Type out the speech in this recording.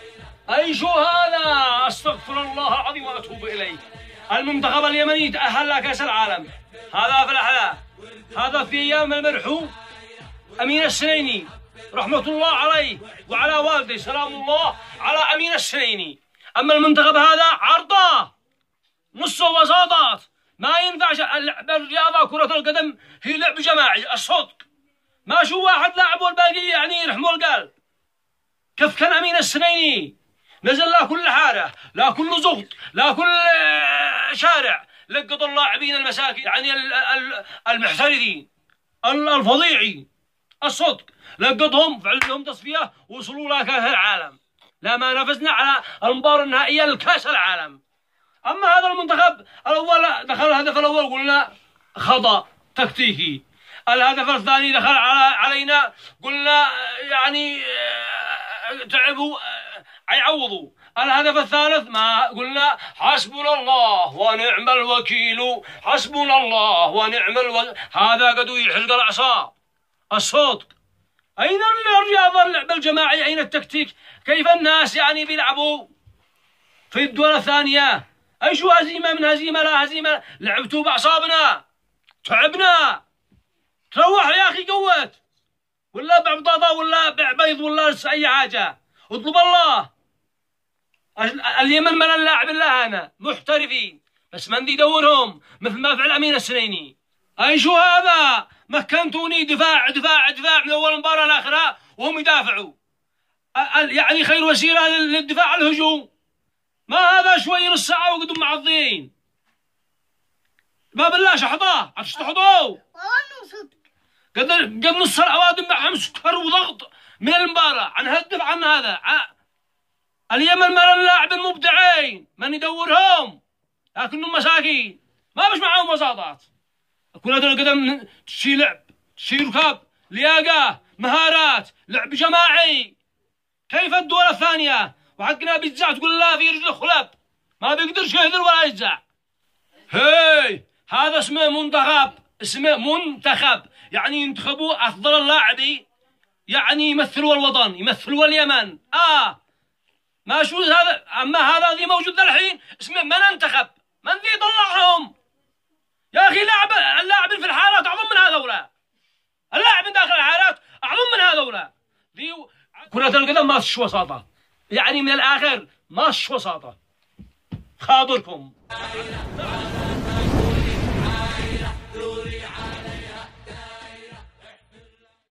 أي شو هذا؟ أستغفر الله العظيم وأتوب إليه. المنتخب اليمني تأهل لكأس العالم. هذا في الأحلى، هذا في أيام المرحوم أمين السنيني رحمة الله عليه وعلى والدي سلام الله على أمين السنيني. أما المنتخب هذا عرضه نص وساطات، ما ينفعش. الرياضة كرة القدم هي لعب جماعي الصدق، ما شو واحد لاعب والباقي يعني يرحموا القلب. كيف كان أمين السنيني نزل لا كل حارة، لا كل زغط، لا كل شارع، لقطوا اللاعبين المساكين يعني المحترفين الفظيعين الصدق، لقطهم فعل لهم تصفية وصلوا لكأس العالم. لا ما نافسنا على المباراة النهائية لكأس العالم. أما هذا المنتخب الأول دخل الهدف الأول قلنا خطأ تكتيكي، الهدف الثاني دخل علينا قلنا يعني تعبوا يعوضوا، الهدف الثالث ما قلنا حسبنا الله ونعم الوكيل، حسبنا الله ونعم الوكيل. هذا قد يحرق الأعصاب الصوت. أين الرياضة اللعب الجماعي؟ أين التكتيك؟ كيف الناس يعني بيلعبوا في الدور الثانية؟ أي شو هزيمة من هزيمة لا هزيمة، لعبتوا بأعصابنا تعبنا. تروح يا أخي قوت، ولا بعبطاطا ولا بعبيض ولا أي حاجة، اطلب الله. اليمن من اللاعب الله أنا محترفين بس من ذي دورهم مثل ما فعل أمين السنيني. أي شو هذا؟ مكنتوني دفاع دفاع دفاع من أول مباراة لآخرها وهم يدافعوا، يعني خير وسيلة للدفاع الهجوم. ما هذا شوي نص ساعة وقدم معضين. ما بالله شحطاه هتشتحطوه قد نص الأوادم معهم سكر وضغط من المباراة عن هالدفع عن هذا. اليمن من اللاعب المبدعين من يدورهم لكنهم مساكين ما بش معهم وساطات. كرة القدم تشي لعب، تشي ركاب، لياقة، مهارات، لعب جماعي. كيف الدور الثانية وحقنا بيتزع تقول لا في رجل خلب ما بيقدرش يهدر ولا يتزع. هي هذا اسمه منتخب، اسمه منتخب يعني ينتخبوا أفضل اللاعبين، يعني يمثلوا الوطن يمثلوا اليمن. ما شو هذا. أما هذا ذي موجود الحين اسمه من انتخب، من ذي طلعهم يا أخي. اللاعب في الحارات أعظم من هذولا، اللاعب داخل الحارات أعظم من هذولا. ذي كرة القدم ما فيش وساطة، يعني من الآخر ما فيش وساطة. خاطركم